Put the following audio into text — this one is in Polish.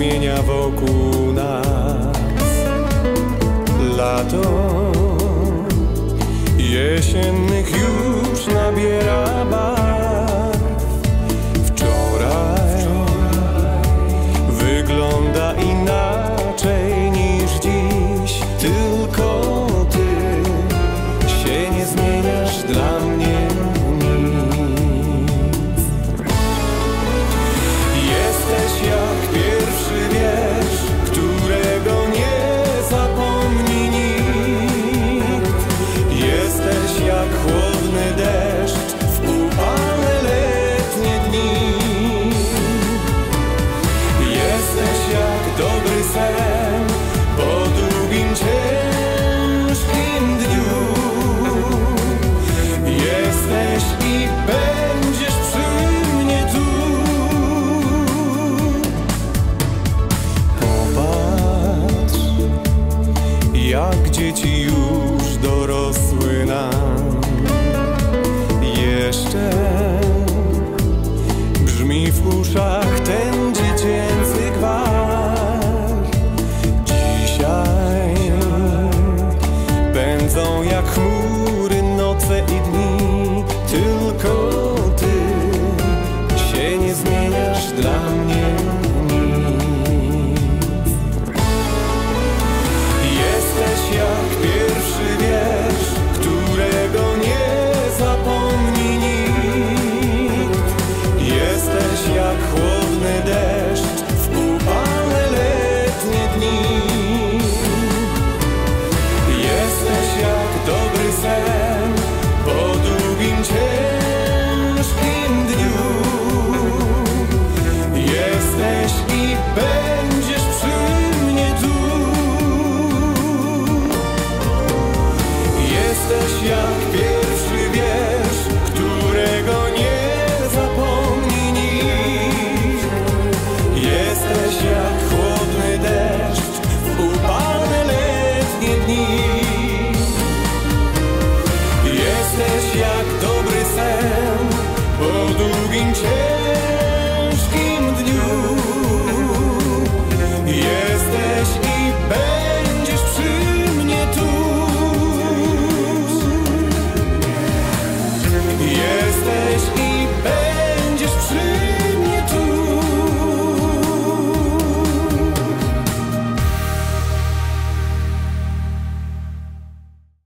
zmienia wokół nas. Lato jesiennych już nabiera barw. Wczoraj wygląda inaczej niż dziś. Tylko ty się nie zmieniasz dla mnie nic. Jesteś jak pierwszy wiersz, którego nie zapomni nikt. Jesteś jak chłodny deszcz w upalne letnie dni. Jesteś jak dobry sen po długim, ciężkim dniu. Jesteś i będziesz przy mnie tu. Popatrz, jak dzieci już dorosły nam. Jeszcze brzmi w uszach ten dziecięcy gwar. Dzisiaj pędzą jak chmury noce i dni. Tylko ty się nie zmieniasz dla mnie nic. Jesteś jak pierwszy wiersz, którego nie zapomni nikt. Jesteś jak chłodny deszcz w upalne letnie dni. Jesteś jak dobry sen po długim, ciężkim dniu. Jesteś i będziesz przy mnie tu. Jesteś jak pierwszy wiersz, którego nie zapomni nikt. Jesteś jak chłodny deszcz w upalne letnie dni. Jesteś jak dobry sen po długim,